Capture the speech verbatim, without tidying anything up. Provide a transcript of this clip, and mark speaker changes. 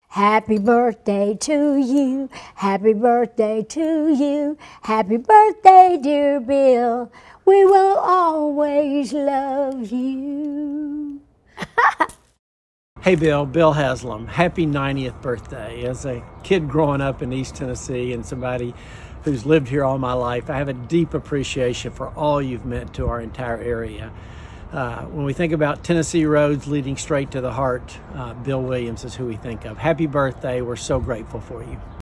Speaker 1: Happy birthday to you, happy birthday to you, happy birthday, dear Bill. We will always love you.
Speaker 2: Hey Bill, Bill Haslam, happy ninetieth birthday. As a kid growing up in East Tennessee and somebody who's lived here all my life, I have a deep appreciation for all you've meant to our entire area. Uh, when we think about Tennessee roads leading straight to the heart, uh, Bill Williams is who we think of. Happy birthday, we're so grateful for you.